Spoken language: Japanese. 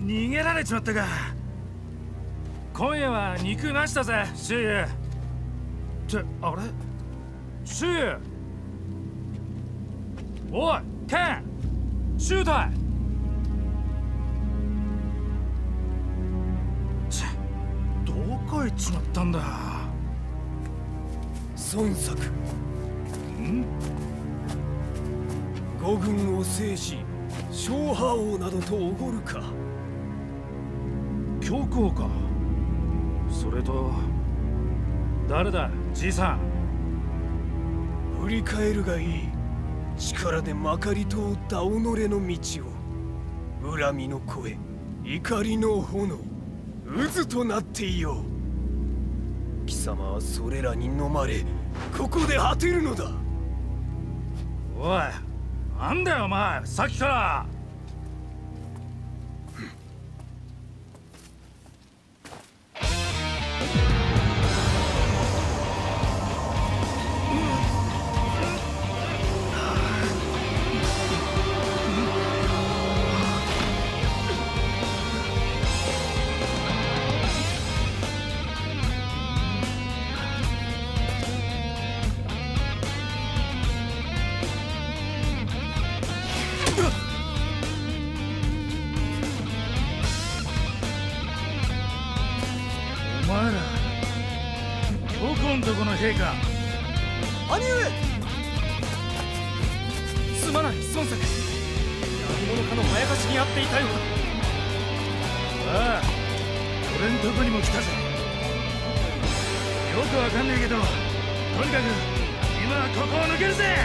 逃げられちまったか。今夜は肉なしだぜ、シュウユ。ってあれ、シュウユ。おいケン、シュウタイ。どこ行っちまったんだ。 孫作。五軍を制し小覇王などとおごるか。 教皇か。それと誰だ、じいさん。 振り返るがいい。力でまかり通った己の道を。恨みの声、怒りの炎、渦となっていよう。貴様はそれらに飲まれここで果てるのだ。 おい、なんだよお前、さっきから。お前らどこんとこの兵か。 兄上。すまない孫作。何者かのまやかしにあっていたようだ。 ああ、俺んとこにも来たぜ。よくわかんねえけど、とにかく今はここを抜けるぜ。